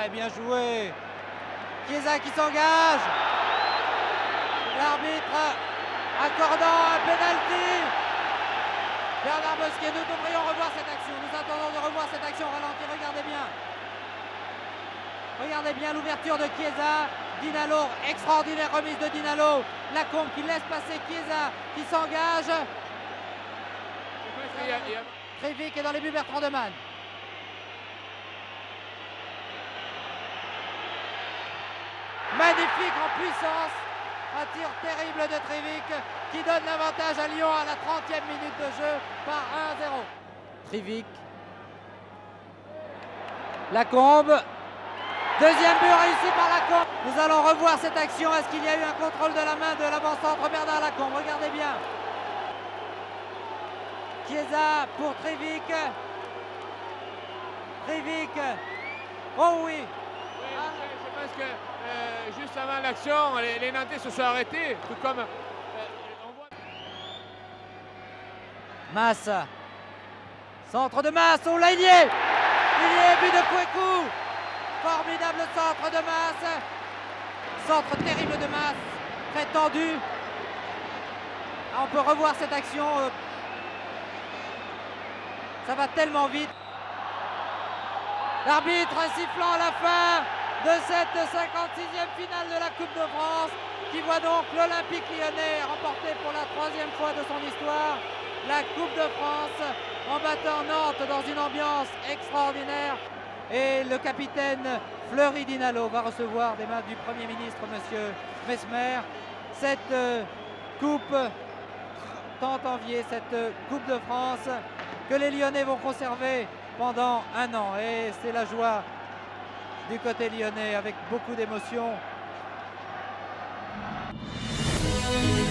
très bien joué. Chiesa qui s'engage. L'arbitre accordant un penalty. Bernard Bosquier, nous devrions revoir cette action. Nous attendons de revoir cette action ralenti. Regardez bien. Regardez bien l'ouverture de Chiesa. Dinalo, extraordinaire remise de Dinalo. Lacombe qui laisse passer Chiesa qui s'engage. Trivic est dans les buts, Bertrand de Man. Magnifique en puissance. Un tir terrible de Trivic qui donne l'avantage à Lyon à la 30e minute de jeu par 1-0. Trivic. Lacombe. Deuxième but réussi par Lacombe. Nous allons revoir cette action. Est-ce qu'il y a eu un contrôle de la main de l'avant-centre Bernard Lacombe? Regardez bien. Chiesa pour Trivic. Trivic. Oh oui. Je pense que juste avant l'action, les Nantais se sont arrêtés. Tout comme on voit... Masse. Centre de Masse. Oh là, il y est. But de Kouekou. Formidable centre de Masse. Centre terrible de Masse. Très tendu. On peut revoir cette action. Ça va tellement vite. L'arbitre sifflant à la fin de cette 56e finale de la Coupe de France qui voit donc l'Olympique Lyonnais remporter pour la 3e fois de son histoire la Coupe de France en battant Nantes dans une ambiance extraordinaire. Et le capitaine Fleury Dinalo va recevoir des mains du Premier ministre, M. Mesmer, cette coupe tant enviée, cette Coupe de France que les Lyonnais vont conserver pendant 1 an. Et c'est la joie du côté lyonnais avec beaucoup d'émotion.